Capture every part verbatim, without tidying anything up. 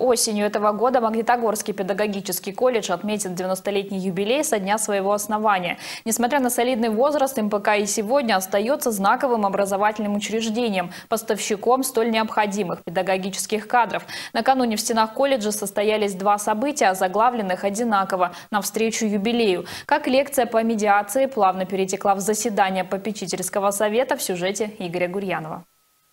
Осенью этого года Магнитогорский педагогический колледж отметит девяностолетний юбилей со дня своего основания. Несмотря на солидный возраст, эм пэ ка и сегодня остается знаковым образовательным учреждением, поставщиком столь необходимых педагогических кадров. Накануне в стенах колледжа состоялись два события, озаглавленных одинаково – навстречу юбилею. Как лекция по медиации плавно перетекла в заседание попечительского совета, в сюжете Игоря Гурьянова.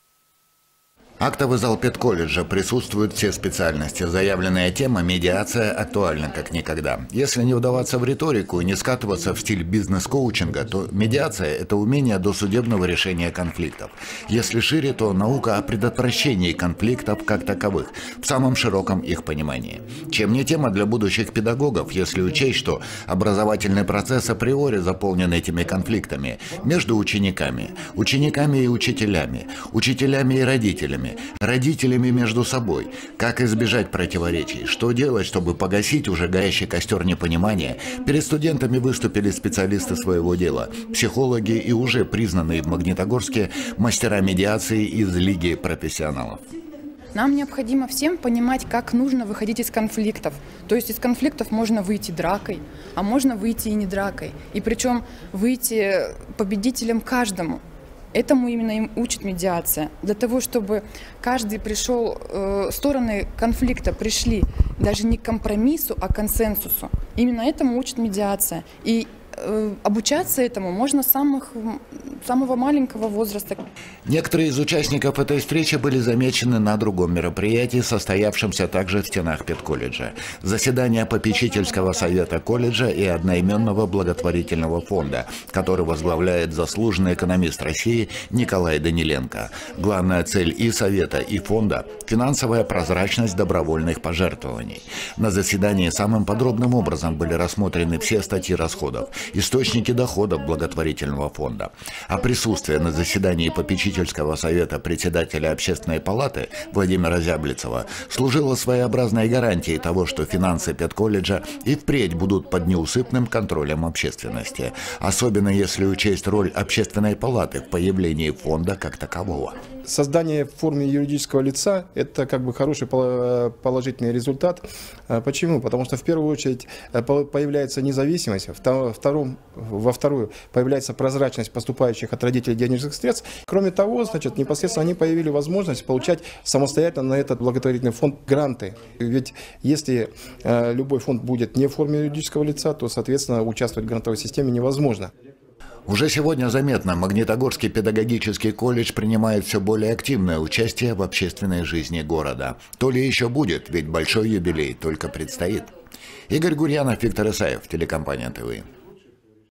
Актовый зал педколледжа присутствуют все специальности. Заявленная тема «Медиация» актуальна как никогда. Если не вдаваться в риторику и не скатываться в стиль бизнес-коучинга, то медиация – это умение досудебного решения конфликтов. Если шире, то наука о предотвращении конфликтов как таковых, в самом широком их понимании. Чем не тема для будущих педагогов, если учесть, что образовательный процесс априори заполнен этими конфликтами между учениками, учениками и учителями, учителями и родителями, родителями между собой. Как избежать противоречий? Что делать, чтобы погасить уже горящий костер непонимания? Перед студентами выступили специалисты своего дела, психологи и уже признанные в Магнитогорске мастера медиации из Лиги профессионалов. Нам необходимо всем понимать, как нужно выходить из конфликтов. То есть из конфликтов можно выйти дракой, а можно выйти и не дракой. И причем выйти победителем каждому. Этому именно им учит медиация. Для того, чтобы каждый пришел, э, стороны конфликта пришли даже не к компромиссу, а к консенсусу. Именно этому учит медиация. И э, обучаться этому можно с самых, самого маленького возраста. Некоторые из участников этой встречи были замечены на другом мероприятии, состоявшемся также в стенах педколледжа. Заседание попечительского совета колледжа и одноименного благотворительного фонда, который возглавляет заслуженный экономист России Николай Даниленко. Главная цель и совета, и фонда – финансовая прозрачность добровольных пожертвований. На заседании самым подробным образом были рассмотрены все статьи расходов, источники доходов благотворительного фонда. А присутствие на заседании попечительского совета председателя Общественной палаты Владимира Зяблицева служило своеобразной гарантией того, что финансы педколледжа и впредь будут под неусыпным контролем общественности, особенно если учесть роль Общественной палаты в появлении фонда как такового. Создание в форме юридического лица – это как бы хороший положительный результат. Почему? Потому что в первую очередь появляется независимость, втором, во вторую появляется прозрачность поступающих от родителей денежных средств. Кроме того, значит, непосредственно они появили возможность получать самостоятельно на этот благотворительный фонд гранты. Ведь если любой фонд будет не в форме юридического лица, то, соответственно, участвовать в грантовой системе невозможно. Уже сегодня заметно, Магнитогорский педагогический колледж принимает все более активное участие в общественной жизни города. То ли еще будет, ведь большой юбилей только предстоит. Игорь Гурьянов, Виктор Исаев, телекомпания тэ вэ.